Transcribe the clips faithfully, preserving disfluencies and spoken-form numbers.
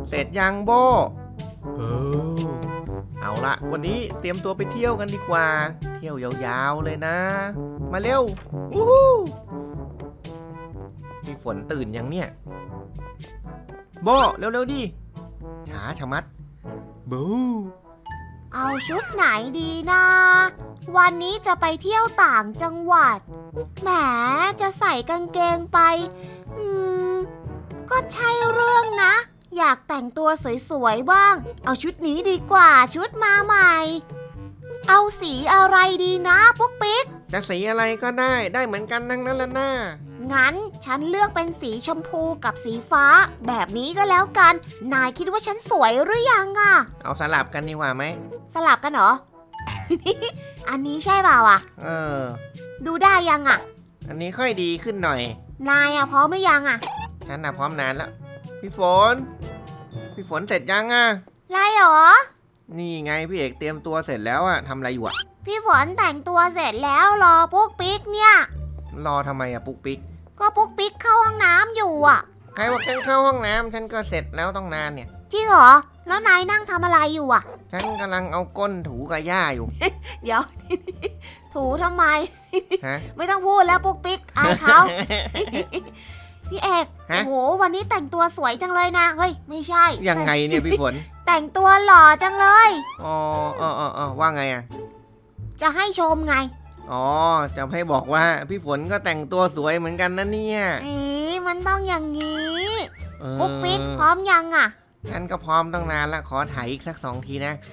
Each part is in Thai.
เสร็จยังโบเออเอาละวันนี้เตรียมตัวไปเที่ยวกันดีกว่าเที่ยวยาวๆเลยนะมาเร็วอู้หูพี่ฝนตื่นยังเนี่ยโบเร็วๆดิช้าชะมัดบูเอาชุดไหนดีนะวันนี้จะไปเที่ยวต่างจังหวัดแหมจะใส่กางเกงไปอืมก็ใช่เรื่องนะอยากแต่งตัวสวยๆบ้างเอาชุดนี้ดีกว่าชุดมาใหม่เอาสีอะไรดีนะปุ๊กปิ๊กจะสีอะไรก็ได้ได้เหมือนกันทั้งนั้นละน่างั้นฉันเลือกเป็นสีชมพูกับสีฟ้าแบบนี้ก็แล้วกันนายคิดว่าฉันสวยหรือยังอะเอาสลับกันดีกว่าไหมสลับกันเหรอ อันนี้ใช่เปล่าอ่ะเออดูได้ยังอ่ะอันนี้ค่อยดีขึ้นหน่อยนายอ่ะพร้อมหรือยังอ่ะฉันน่ะพร้อมนานแล้วพี่ฝนพี่ฝนเสร็จยังอ่ะไรหรอนี่ไงพี่เอกเตรียมตัวเสร็จแล้วอ่ะทำอะไรอยู่อ่ะพี่ฝนแต่งตัวเสร็จแล้วรอปุ๊กปิ๊กเนี่ยรอทำไมอ่ะปุ๊กปิ๊กก็ปุ๊กปิ๊กเข้าห้องน้ำอยู่อ่ะใครบอกฉันเข้าห้องน้ำฉันก็เสร็จแล้วต้องนานเนี่ยจริงเหรอแล้วนายนั่งทำอะไรอยู่อ่ะฉันกำลังเอาก้นถูกับหญ้าอยู่เดี๋ยว ถูทำไมฮะไม่ต้องพูดแล้วปุ๊กปิ๊กอายเขา พี่เอกโอ้โหวันนี้แต่งตัวสวยจังเลยนะเฮ้ยไม่ใช่ยังไงเนี่ยพี่ฝนแต่งตัวหล่อจังเลยอ๋ออ๋ออ๋อว่าไงอ่ะจะให้ชมไงอ๋อจะให้บอกว่าพี่ฝนก็แต่งตัวสวยเหมือนกันนะเนี่ยเอ๊ะมันต้องอย่างนี้ปุ๊กปิ๊กพร้อมยังอ่ะฉันก็พร้อมตั้งนานแล้วขอถ่ายอีกสักสองทีนะ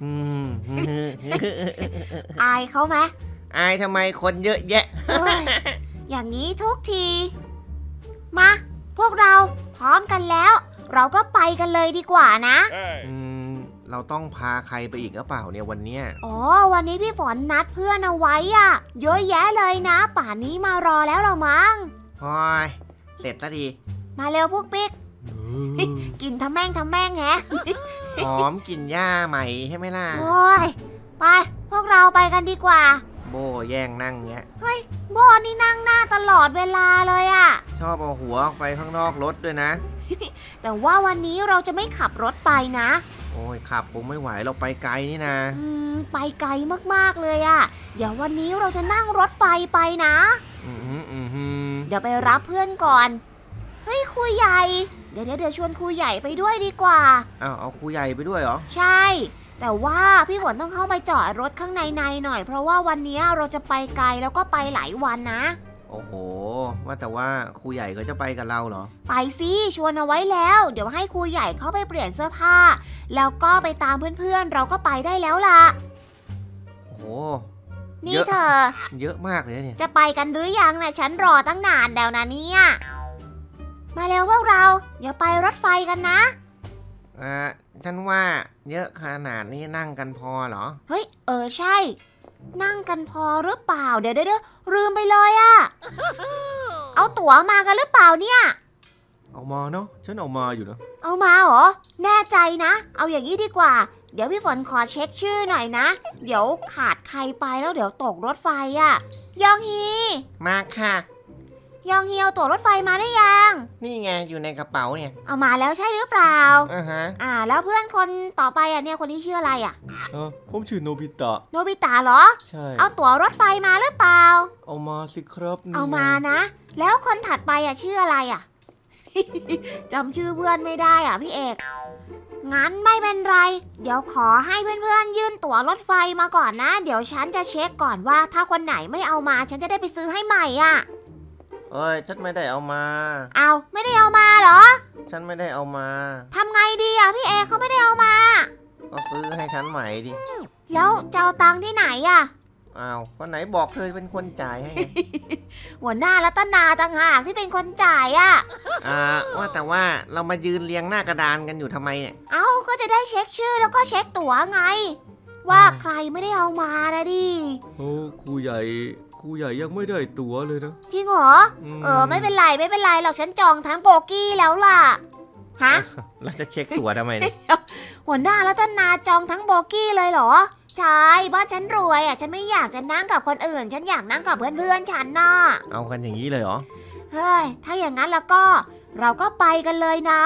อายเขาไหมอายทำไมคนเยอะแยะอย่างนี้ทุกทีมาพวกเราพร้อมกันแล้วเราก็ไปกันเลยดีกว่านะอืมเราต้องพาใครไปอีกหรือเปล่าเนี่ยวันเนี้ยอ๋อวันนี้พี่ฝนนัดเพื่อนเอาไว้อ่ะเยอะแยะเลยนะป่านนี้มารอแล้วเรามั้งโอ้ยเสร็จซะดีมาเร็วพวกปิ๊กกินทำแม่งทำแม่งแฮะหอมกลิ่นหญ้าใหม่ใช่ไหมล่ะโอ้ยไปพวกเราไปกันดีกว่าโบแย่งนั่งเงี้ยเฮ้ยโบนี่นั่งหน้าตลอดเวลาเลยอะชอบเอาหัวออกไปข้างนอกรถด้วยนะแต่ว่าวันนี้เราจะไม่ขับรถไปนะโอ้ยขับคงไม่ไหวเราไปไกลนี่นะอืมไปไกลมากๆเลยอะเดี๋ยววันนี้เราจะนั่งรถไฟไปนะอืมอืมอืมเดี๋ยวไปรับเพื่อนก่อนเฮ้ยครูใหญ่เดี๋ยวเดี๋ยวชวนครูใหญ่ไปด้วยดีกว่าอ้าวเอาครูใหญ่ไปด้วยเหรอใช่แต่ว่าพี่ฝนต้องเข้าไปจอดรถข้างในในหน่อยเพราะว่าวันนี้เราจะไปไกลแล้วก็ไปหลายวันนะโอ้โหว่าแต่ว่าครูใหญ่เขาจะไปกับเราเหรอไปสิชวนเอาไว้แล้วเดี๋ยวให้ครูใหญ่เข้าไปเปลี่ยนเสื้อผ้าแล้วก็ไปตามเพื่อนๆเราก็ไปได้แล้วล่ะโอ้โหนี่เธอเยอะมากเลยเนี่ยจะไปกันหรือยังนะฉันรอตั้งนานแล้วนะเนี่ยมาเร็วพวกเราเดี๋ยวไปรถไฟกันนะอ่าฉันว่าเยอะขนาดนี้นั่งกันพอเหรอเฮ้ยเออใช่นั่งกันพอหรือเปล่าเดี๋ยวเดี๋ยวลืมไปเลยอะเอาตั๋วมากันหรือเปล่าเนี่ยเอามาเนาะฉันเอามาอยู่นะเอามาเหรอแน่ใจนะเอาอย่างนี้ดีกว่าเดี๋ยวพี่ฝนขอเช็คชื่อหน่อยนะเดี๋ยวขาดใครไปแล้วเดี๋ยวตกรถไฟอะยองฮีมาค่ะยองฮีเอาตั๋วรถไฟมาได้ยังนี่ไงอยู่ในกระเป๋าเนี่ยเอามาแล้วใช่หรือเปล่าอ่าฮะอ่าแล้วเพื่อนคนต่อไปอ่ะเนี่ยคนที่ชื่ออะไรอ่ะเออผมชื่อโนบิตะโนบิตะเหรอใช่เอาตั๋วรถไฟมาหรือเปล่าเอามาสิครับเอามานะแล้วคนถัดไปอ่ะชื่ออะไรอ่ะ จำชื่อเพื่อนไม่ได้อ่ะพี่เอกงั้นไม่เป็นไรเดี๋ยวขอให้เพื่อนๆยื่นตั๋วรถไฟมาก่อนนะเดี๋ยวฉันจะเช็คก่อนว่าถ้าคนไหนไม่เอามาฉันจะได้ไปซื้อให้ใหม่อ่ะเอ้ยฉันไม่ได้เอามาเอาไม่ได้เอามาเหรอฉันไม่ได้เอามาทำไงดีอ่ะพี่เอกเขาไม่ได้เอามาก็ซื้อให้ฉันใหม่ดิแล้วจะเอาตังค์ที่ไหนอ่ะอ้าวก็ไหนบอกเธอเป็นคนจ่ายให้หัวหน้ารัตนาต่างหากที่เป็นคนจ่ายอ่ะอ่าว่าแต่ว่าเรามายืนเรียงหน้ากระดานกันอยู่ทำไมเนี่ยเอ้าก็จะได้เช็คชื่อแล้วก็เช็คตั๋วไงว่าใครไม่ได้เอามานะดิโอ้ครูใหญ่ครูใหญ่ยังไม่ได้ตั๋วเลยนะจริงเหรอเออไม่เป็นไรไม่เป็นไรหรอกฉันจองทั้งโบกี้แล้วล่ะฮะเราจะเช็คตั๋วทำไมเนี่ยหัวหน้ารัตนาจองทั้งโบกี้เลยเหรอใช่บ้านฉันรวยอ่ะฉันไม่อยากจะนั่งกับคนอื่นฉันอยากนั่งกับเพื่อนๆฉันน่ะเอากันอย่างนี้เลยเหรอเฮ้ยถ้าอย่างนั้นแล้วก็เราก็ไปกันเลยนะ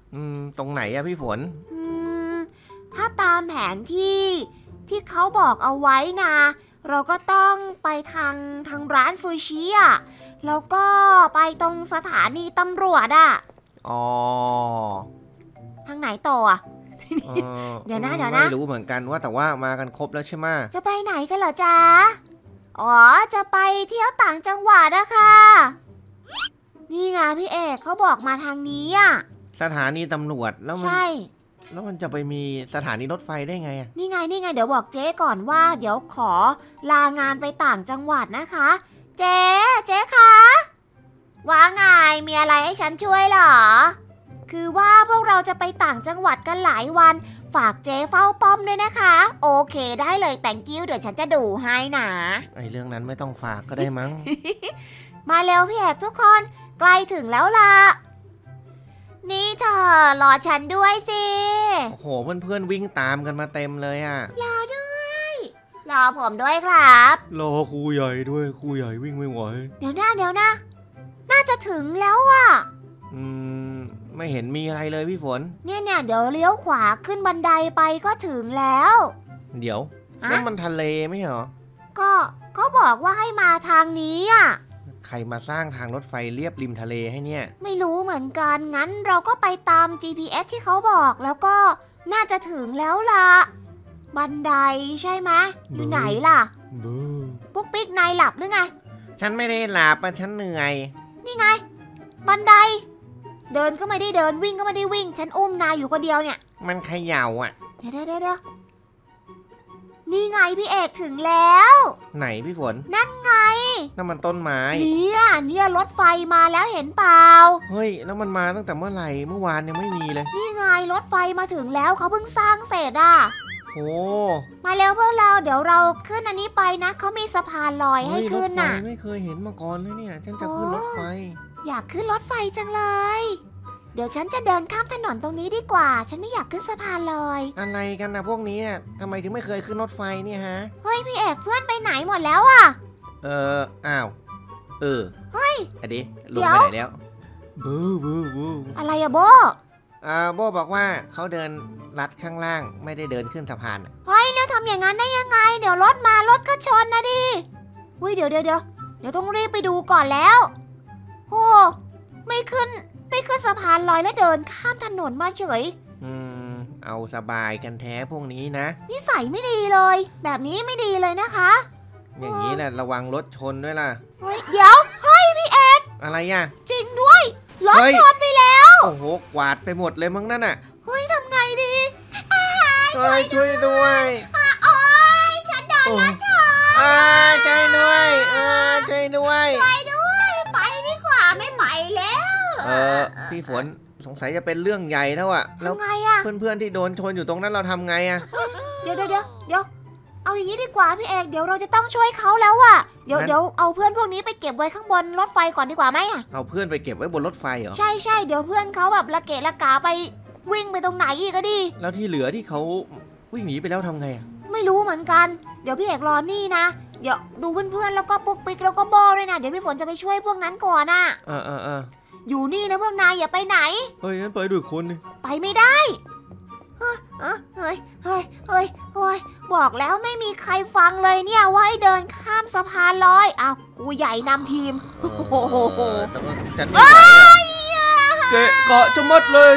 อืมตรงไหนอะพี่ฝนอืมถ้าตามแผนที่ที่เขาบอกเอาไว้นะเราก็ต้องไปทางทางร้านซูชิอ่ะแล้วก็ไปตรงสถานีตำรวจอ่ะอ๋อทางไหนต่ออ่ะ เดี๋ยวนะเดี๋ยวนะไม่รู้เหมือนกันว่าแต่ว่ามากันครบแล้วใช่ไหมจะไปไหนกันเหรอจ๊ะอ๋อจะไปเที่ยวต่างจังหวัดนะคะนี่ไงพี่เอกเขาบอกมาทางนี้อ่ะสถานีตำรวจแล้วมันใช่แล้วมันจะไปมีสถานีรถไฟได้ไงอ่ะนี่ไงนี่ไงเดี๋ยวบอกเจ๊ก่อนว่าเดี๋ยวขอลางานไปต่างจังหวัดนะคะเจ๊เจ๊คะว่าไงมีอะไรให้ฉันช่วยเหรอคือว่าพวกเราจะไปต่างจังหวัดกันหลายวันฝากเจ๊เฝ้าป้อมด้วยนะคะโอเคได้เลยแต่งกิ้วเดี๋ยวฉันจะดูให้นะไอเรื่องนั้นไม่ต้องฝากก็ได้มั้งมาเร็วพี่เอกทุกคนใกล้ถึงแล้วล่ะนี่เธอรอฉันด้วยสิโอ้โหเพื่อนๆวิ่งตามกันมาเต็มเลยอ่ะรอด้วยรอผมด้วยครับรอครูใหญ่ด้วยครูใหญ่วิ่งไม่ไหวเดี๋ยวนะเดี๋ยวนะน่าจะถึงแล้วอ่ะอืมไม่เห็นมีอะไรเลยพี่ฝนเนี่ยเนี่ยเดี๋ยวเลี้ยวขวาขึ้นบันไดไปก็ถึงแล้วเดี๋ยวนั่นมันทะเลไม่ใช่เหรอก็เขาบอกว่าให้มาทางนี้อ่ะใครมาสร้างทางรถไฟเลียบริมทะเลให้เนี่ยไม่รู้เหมือนกันงั้นเราก็ไปตาม จี พี เอส ที่เขาบอกแล้วก็น่าจะถึงแล้วล่ะบันไดใช่ไหมอยู่ไหนล่ะปุ๊กปิ๊กนายหลับหรือไงฉันไม่ได้หลับฉันเหนื่อยนี่ไงบันไดเดินก็ไม่ได้เดินวิ่งก็ไม่ได้วิ่งฉันอุ้มนายอยู่คนเดียวเนี่ยมันเขย่าอ่ะเดี๋ยวเดี๋ยวเดี๋ยวนี่ไงพี่เอกถึงแล้วไหนพี่ฝนนั่นไงนั่นมันต้นไม้เนี่ยเนี่ยรถไฟมาแล้วเห็นเปล่าเฮ้ยแล้วมันมาตั้งแต่เมื่อไหร่เมื่อวานยังไม่มีเลยนี่ไงรถไฟมาถึงแล้วเขาเพิ่งสร้างเสร็จอ่ะโอ้มาแล้วพวกเราเดี๋ยวเราขึ้นอันนี้ไปนะเขามีสะพานลอยให้ขึ้นน่ะไม่เคยเห็นมาก่อนเลยเนี่ยฉันจะขึ้นรถไฟอยากขึ้นรถไฟจังเลยเดี๋ยวฉันจะเดินข้ามถนนตรงนี้ดีกว่าฉันไม่อยากขึ้นสะพานลอยอะไรกันนะพวกนี้ทำไมถึงไม่เคยขึ้นรถไฟเนี่ยฮะเฮ้ยพี่เอกเพื่อนไปไหนหมดแล้วอ่ะเอออ้าวเออเฮ้ยอดีลงไปไหนแล้วบูบูบูอะไรอะโบอ่าโบบอกว่าเขาเดินลัดข้างล่างไม่ได้เดินขึ้นสะพานเฮ้ยแล้วทำอย่างนั้นได้ยังไงเดี๋ยวรถมารถก็ชนนะดิเฮ้ยเดี๋ยวเดี๋ยวเดี๋ยวเดี๋ยวต้องรีบไปดูก่อนแล้วโอ้ไม่ขึ้นไม่ขึ้นสะพานลอยแล้วเดินข้ามถนนมาเฉยอืมเอาสบายกันแท้พวกนี้นะนิสัยไม่ดีเลยแบบนี้ไม่ดีเลยนะคะอย่างนี้แหละระวังรถชนด้วยล่ะเฮ้ยเดี๋ยวเฮ้ยพี่เอกอะไรอ่ะจริงด้วยรถชนไปแล้วโอ้โหกวาดไปหมดเลยมั้งนั่นอ่ะเฮ้ยทำไงดีเฮ้ยช่วยด้วยโอ้ยฉันโดนรถชนอ่าช่วยด้วยอ่าช่วยด้วยช่วยด้วยไปดีกว่าไม่ไปแล้วเออพี่ฝนสงสัยจะเป็นเรื่องใหญ่แล้วอะแล้วไงอะเพื่อนๆที่โดนชนอยู่ตรงนั้นเราทำไงอะเดี๋ยวเดี๋ยวเดี๋ยวเอาอย่างนี้ดีกว่าพี่เอกเดี๋ยวเราจะต้องช่วยเขาแล้วอะเดี๋ยวเดี๋ยวเอาเพื่อนพวกนี้ไปเก็บไว้ข้างบนรถไฟก่อนดีกว่าไหมอะเอาเพื่อนไปเก็บไว้บนรถไฟเหรอใช่ใช่เดี๋ยวเพื่อนเขาแบบละเกะละกาไปวิ่งไปตรงไหนอีกก็ดีแล้วที่เหลือที่เขาวิ่งหนีไปแล้วทำไงอะไม่รู้เหมือนกันเดี๋ยวพี่เอกรอนี่นะเดี๋ยวดูเพื่อนๆแล้วก็ปุ๊กปิ๊กแล้วก็โบด้วยนะเดี๋ยวพี่ฝนจะไปช่วยพวกนั้นก่อนอะเออเออเอออยู่นี่นะพวกนายอย่าไปไหนเฮ้ยงั้นไปด้วยคนนึงไปไม่ได้เฮ้ยเฮ้ยเฮ้ยเฮ้ยเฮ้ยบอกแล้วไม่มีใครฟังเลยเนี่ยว่าให้เดินข้ามสะพานลอยอ้าวครูใหญ่นำทีมโอ้โหจัดไม่ไหวเกะเกาะจะมัดเลย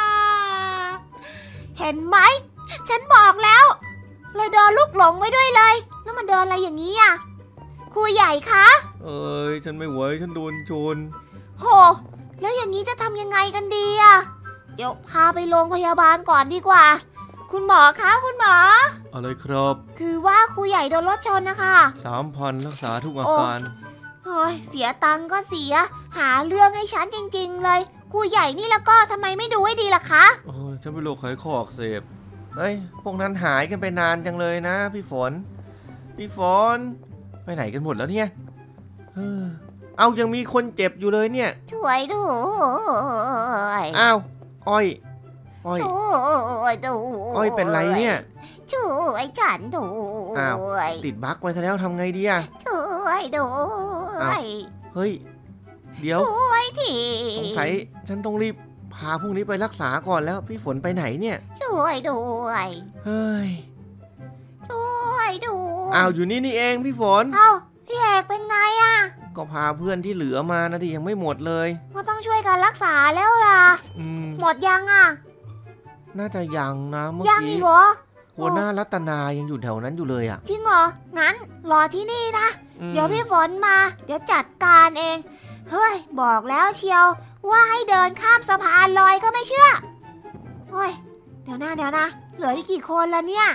เห็นไหมฉันบอกแล้วเลยโดนลูกหลงไว้ด้วยเลยแล้วมันเดินอะไรอย่างนี้อ่ะครูใหญ่คะเอ้ยฉันไม่ไหวฉันโดนชนโหแล้วอย่างนี้จะทำยังไงกันดีอะเดี๋ยวพาไปโรงพยาบาลก่อนดีกว่าคุณหมอคะคุณหมออะไรครับคือว่าครูใหญ่โดนรถชนนะคะสามพันรักษาทุกอาการโอ้ยเสียตังก็เสียหาเรื่องให้ฉันจริงๆเลยครูใหญ่นี่แล้วก็ทำไมไม่ดูให้ดีล่ะคะโอ้ยฉันเป็นโรคไขข้ออักเสบเฮ้ยพวกนั้นหายกันไปนานจังเลยนะพี่ฝนพี่ฝนไปไหนกันหมดแล้วเนี่ยเฮ้อเอายังมีคนเจ็บอยู่เลยเนี่ยช่วยด้วยอ้าวอ้อยอ้อยช่วยด้วยอ้อยเป็นไรเนี่ยช่วยฉันด้วยอ้าวติดบั๊กไปซะแล้วทำไงดีอะช่วยด้วยเฮ้ยเดี๋ยวช่วยทีสงสัยฉันต้องรีบพพาพวกนี้ไปรักษาก่อนแล้วพี่ฝนไปไหนเนี่ยช่วยด้วยเฮ้ยช่วยด้วยอ้าวอยู่นี่นี่เองพี่ฝนเอ้าพี่เอกเป็นไงอะก็พาเพื่อนที่เหลือมานะดิยังไม่หมดเลยก็ต้องช่วยกันรักษาแล้วล่ะหมดยังอะน่าจะยังนะเมื่อกี้ยังอีกเหรอหัวหน้ารัตนายังอยู่แถวนั้นอยู่เลยอะจริงเหรองั้นรอที่นี่นะเดี๋ยวพี่ฝนมาเดี๋ยวจัดการเองเฮ้ยบอกแล้วเชียวว่าให้เดินข้ามสะพานลอยก็ไม่เชื่อเฮ้ยเดี๋ยวนะเดี๋ยวนะเหลืออีกกี่คนละเนี่ย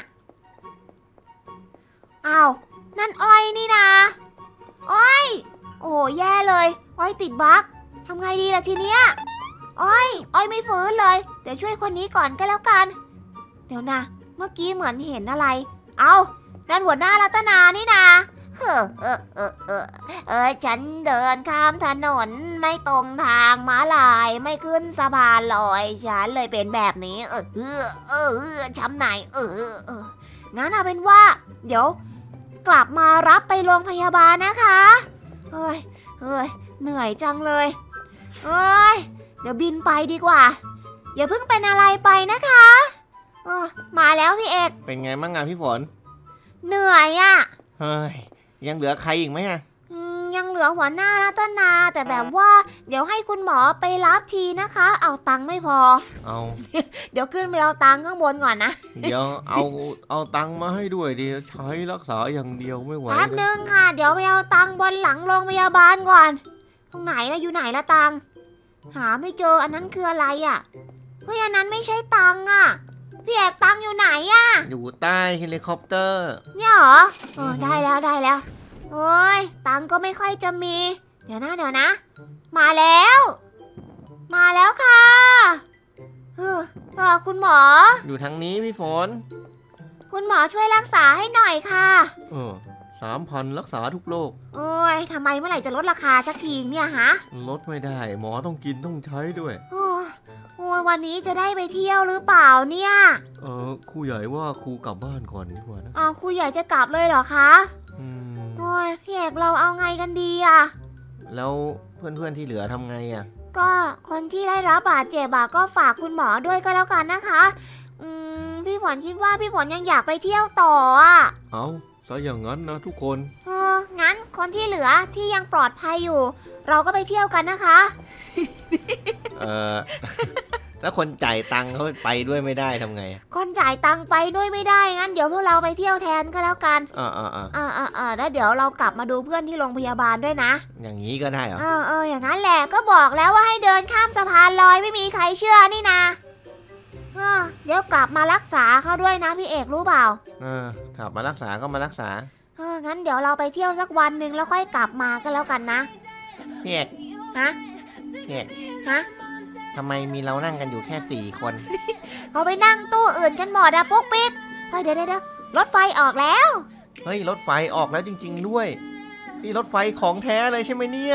อ้าวนั่นอ้อยนี่นะอ้อยโอ้แย่เลยอ้อยติดบั๊กทำไงดีล่ะทีเนี้ยอ้อยอ้อยไม่ฟื้นเลยเดี๋ยวช่วยคนนี้ก่อนก็แล้วกันเดี๋ยวนะเมื่อกี้เหมือนเห็นอะไรเอานั่นหัวหน้ารัตนานี่นะเออเออเออเออเออฉันเดินข้ามถนนไม่ตรงทางม้าลายไม่ขึ้นสะพานลอยฉันเลยเป็นแบบนี้เออเออเออเออช้ำไหนเออเอองั้นเอาเป็นว่าเดี๋ยวกลับมารับไปโรงพยาบาลนะคะเฮ้ยเฮ้ยเหนื่อยจังเลยเอ้ยเดี๋ยวบินไปดีกว่าอย่าเพิ่งเป็นอะไรไปนะคะเออมาแล้วพี่เอกเป็นไงบ้างอะพี่ฝนเหนื่อยอะเฮ้ยยังเหลือใครอีกไหมอะยังเหลือหัวหน้ารัตนาแต่แบบว่าเดี๋ยวให้คุณหมอไปรับทีนะคะเอาตังค์ไม่พอเอาเดี๋ยวขึ้นไปเอาตังค์ข้างบนก่อนนะเดี๋ยวเอาเอาตังค์มาให้ด้วยดิใช้รักษาอย่างเดียวไม่ไหวแป๊บนึงค่ะเดี๋ยวไปเอาตังค์บนหลังโรงพยาบาลก่อนตรงไหนละอยู่ไหนละตังค์หาไม่เจออันนั้นคืออะไรอ่ะเฮ้ยอันนั้นไม่ใช่ตังค์อ่ะพี่เอกตังค์อยู่ไหนอ่ะอยู่ใต้เฮลิคอปเตอร์เนี่ยเหรอเออได้แล้วได้แล้วโอ้ยตังก็ไม่ค่อยจะมีเดี๋ยวนะเดี๋ยวนะมาแล้วมาแล้วค่ะเออเออคุณหมออยู่ทางนี้พี่ฝนคุณหมอช่วยรักษาให้หน่อยค่ะเออสามพันรักษาทุกโรคโอ้ยทำไมเมื่อไหร่จะลดราคาสักทีเนี่ยฮะลดไม่ได้หมอต้องกินต้องใช้ด้วยโอ้ยโอ้ยวันนี้จะได้ไปเที่ยวหรือเปล่าเนี่ยเออครูใหญ่ว่าครูกลับบ้านก่อนดีกว่านะอ๋อครูใหญ่จะกลับเลยเหรอคะอืมโอ้ยพี่เอกเราเอาไงกันดีอะแล้วเพื่อนๆที่เหลือทำไงอะก็คนที่ได้รับบาดเจ็บก็ฝากคุณหมอด้วยก็แล้วกันนะคะอืมพี่ฝนคิดว่าพี่ฝนยังอยากไปเที่ยวต่ออะเอาซะอย่างนั้นนะทุกคนเอองั้นคนที่เหลือที่ยังปลอดภัยอยู่เราก็ไปเที่ยวกันนะคะเออแล้วคนจ่ายตังค์เขาไปด้วยไม่ได้ทำไงคนจ่ายตังค์ไปด้วยไม่ได้งั้นเดี๋ยวพวกเราไปเที่ยวแทนก็แล้วกันอ่าอ่าอ่าอ่าอ่าแล้วเดี๋ยวเรากลับมาดูเพื่อนที่โรงพยาบาลด้วยนะอย่างนี้ก็ได้เหรอเออเอออย่างนั้นแหละก็บอกแล้วว่าให้เดินข้ามสะพานลอยไม่มีใครเชื่อนี่นะเออเดี๋ยวกลับมารักษาเขาด้วยนะพี่เอกรู้เปล่าเออกลับมารักษาก็มารักษาเอองั้นเดี๋ยวเราไปเที่ยวสักวันหนึ่งแล้วค่อยกลับมาก็แล้วกันนะพี่เอกฮะพี่เอกฮะทำไมมีเรานั่งกันอยู่แค่สี่คนเขาไปนั่งตู้อื่นกันหมดอะปุ๊กปิ๊กเฮ้ยเดี๋ยวเดี๋ยวรถไฟออกแล้วเฮ้ยรถไฟออกแล้วจริงๆด้วยนี่รถไฟของแท้เลยใช่ไหมเนี่ย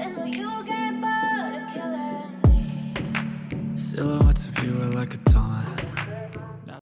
Silhouettes of you are like a taunt